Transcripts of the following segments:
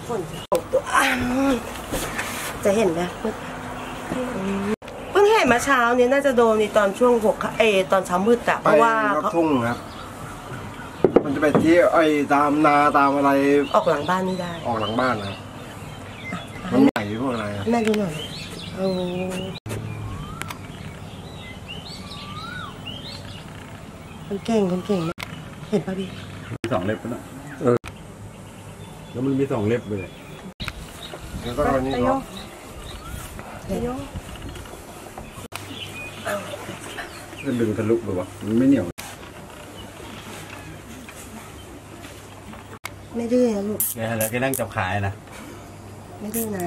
ฝนตัวจะเห็นไหมเพิ่งเห็นมาเช้านี้น่าจะโดนในตอนช่วงตอนเช้ามืดอะเพราะว่าเขาทุ่งครับมันจะไปที่ตามนาตามอะไรออกหลังบ้านนี่ได้ออกหลังบ้านนะมันใหญ่พวกอะไรแม่ดูหน่อยคนเก่งเห็นป่ะพี่มี2 เล็บนะแล้วมันมี2 เล็บเลยแล้วก็วันนี้เนาะจะดึงทะลุหรือวะมันไม่เหนียวไม่ดื้อนะลูกแกแล้วแกนั่งจับขายนะไม่ดื้อนะ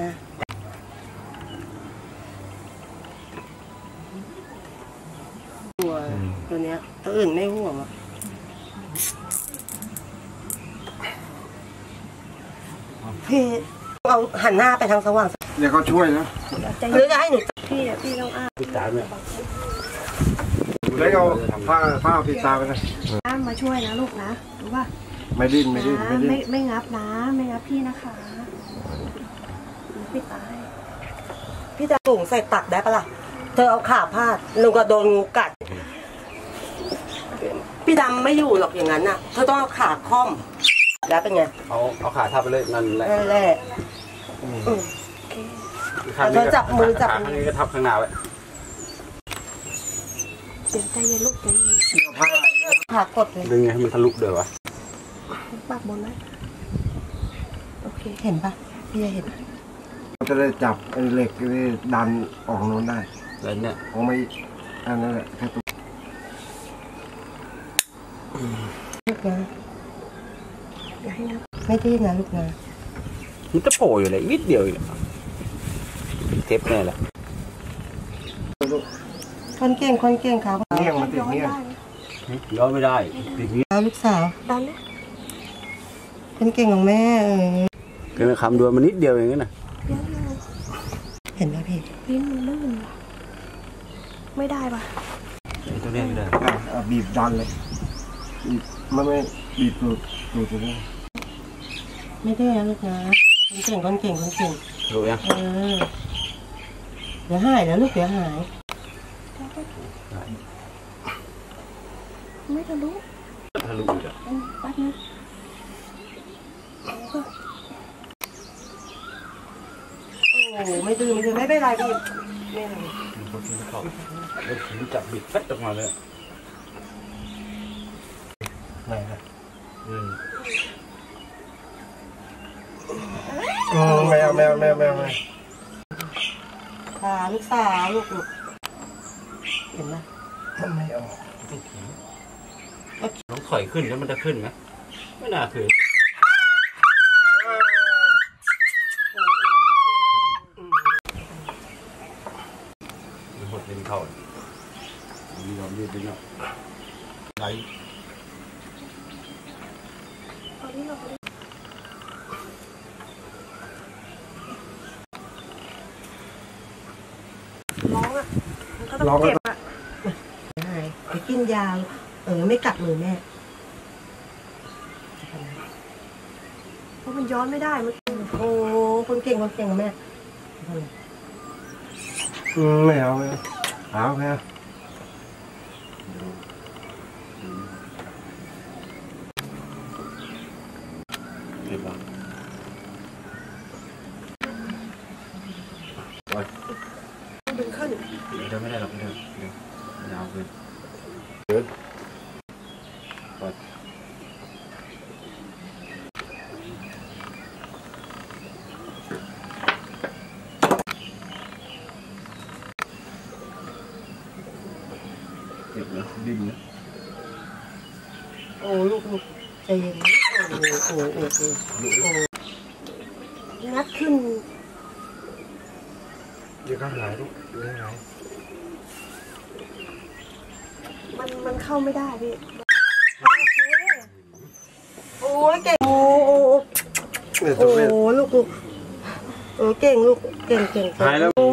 ตัวเนี้ยตัวอื่นไม่ห่วงอ่ะพี่เอาหันหน้าไปทางสว่างเดี๋ยวเขาช่วยนะหรือจะให้หนูพี่ต้องปิดตาเนี่ยแล้วเอาผ้าปิดตาไปนะมาช่วยนะลูกนะรู้ป่ะไม่ดิ้นไม่งับนะไม่งับพี่นะคะปิดตาให้พี่จะสูงใส่ตักได้ปะล่ะเธอเอาขาพาดหนูก็โดนงูกัดพี่ดำไม่อยู่หรอกอย่างนั้นน่ะเธอต้องเอาขาค่อมแล้วเป็นไงเอาขาทับไปเลยนั่นแหละเธอจับมือข้างนี้ก็ทับข้างหน้าไว้เดี๋ยวใจเย็นลูกใจเย็นขากดเลยดึงไงให้มันทะลุเดี๋ยววะปากบนไหมโอเคเห็นปะพี่จะเห็นมันจะได้จับเหล็กนี่ดันออกโน้นได้แล้วเนี่ยออกไม่อันนั้นแหละแค่ตัวลูกนะไม่ดื้อนะลูกนะมันจะโผล่อยู่เลยนิดเดียวเองเทปเนี่ยแหละคนเก่งครับเงี้ยมันติดเงี้ยย้อนไม่ได้ติดเงี้ยลูกสาวดันเลยคนเก่งของแม่เกินคำดูมันนิดเดียวเองนะเห็นไหมพี่ลิ้นมันลื่นไม่ได้ป่ะตัวนี้ไม่ได้บีบดันเลยไม่บีบตัวนี้ไม่ได้นะลูกนะคนเก่งรู้ยังเดี๋ยวหายแล้วลูกเดี๋ยวหายไม่ทะลุจ้ะแป๊บนึงโอ้ไม่ดื้อไม่เป็นไรพี่ไม่เป็นไรมันจับบิดแฟดออกมาเลยไม่ครับแมวขาลูกสาวลูกเห็นไหมไม่เอาต้องถอยขึ้นแล้วมันจะขึ้นไหมไม่น่าขึ้นหดเป็นเข่ามีความยืดเป็นเนาะไหลร้องอ่ะมันก็ต้องเจ็บอ่ะไปกินยาไม่กัดมือแม่เพราะมันย้อนไม่ได้มันโอ้คนเก่งแม่ไม่เอาเลยเอาแค่เจ็บปะดึงขึ้นเดินไม่ได้หรอกเดินยาวเกินเจ็บนะดิ้นนะโอ้ลูกใจเย็นโอ้งัดขึ้นเดี๋ยวก็หายลูกเดี๋ยวหายมันเข้าไม่ได้พี่โอ้ยเก่งโอ้ลูกเก่งลูกเก่งหายแล้วโอ้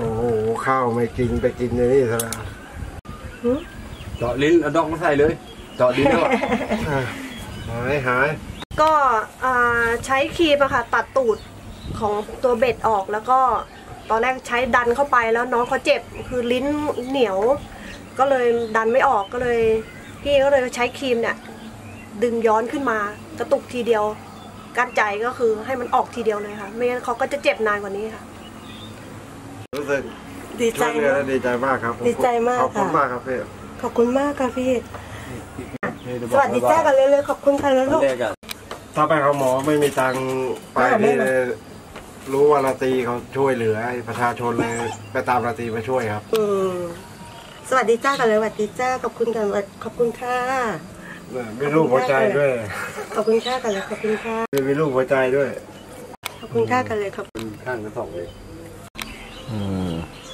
ข้าวไม่กินไปกินในนี่ซะแล้วเจาะลิ้นเอาดอกมาใส่เลยเจาะดีแล้วอ่ะหายก็ใช้ครีมอะค่ะตัดตูดของตัวเบ็ดออกแล้วก็ตอนแรกใช้ดันเข้าไปแล้วน้องเขาเจ็บคือลิ้นเหนียวก็เลยดันไม่ออกก็เลยพี่ก็เลยใช้ครีมเนี่ยดึงย้อนขึ้นมากระตุกทีเดียวกั้นใจก็คือให้มันออกทีเดียวเลยค่ะไม่งั้นเขาก็จะเจ็บนานกว่านี้ค่ะรู้สึกดีใจช่วยเหลือมากและดีใจมากครับดีใจมากขอบคุณค่ะมากครับพี่ขอบคุณมากค่ะพี่สวัสดีจ้ากันเลยขอบคุณค่ะแล้วลูกแรกอะถ้าไปหาหมอไม่มีตังค์ไปไม่นี่ไม่รู้ว่าราตรีเขาช่วยเหลือประชาชนเลยไปตามราตรีมาช่วยครับสวัสดีจ้ากันเลยสวัสดีจ้าขอบคุณกันขอบคุณค่ะมีรูปหัวใจด้วยขอบคุณค่ะกันเลยขอบคุณค่ะมีรูปหัวใจด้วยขอบคุณค่ะกันเลยขอบเป็นข้างกระสอบเลย